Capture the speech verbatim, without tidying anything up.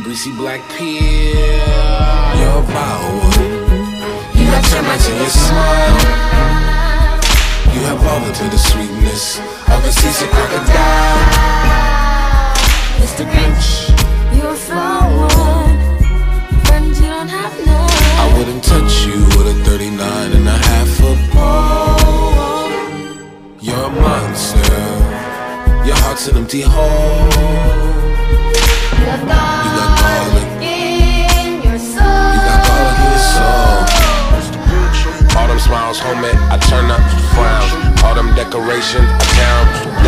greasy black peel. You're a vile one. You got termites in your smile. You have all into the sweetness of a seasick crocodile. Mister Grinch, you're a foul one. Friends, you don't have none. I wouldn't touch you with a thirty-nine and a half foot pole. You're a monster. Your heart's an empty hole. You got garlic, You got garlic in your soul. You got garlic in your soul. All them smiles, homie, I turn up frowns. All them decorations, I tear 'em